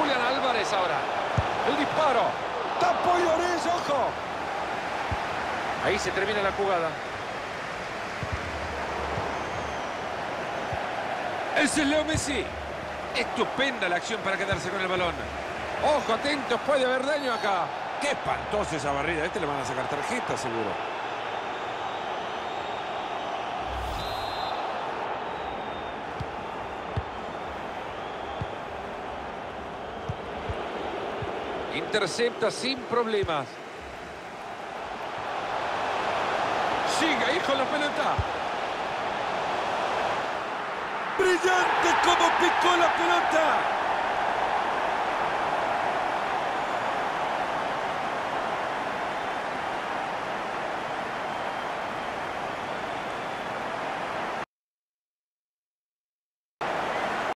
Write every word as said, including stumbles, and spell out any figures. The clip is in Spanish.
Julián Álvarez ahora. El disparo. Tapó Lloris, ojo. Ahí se termina la jugada. Ese es Leo Messi. Estupenda la acción para quedarse con el balón. Ojo, atentos, puede haber daño acá. Qué espantosa esa barrida. A este le van a sacar tarjeta, seguro. Intercepta sin problemas. Sigue ahí con la pelota. Brillante como picó la pelota.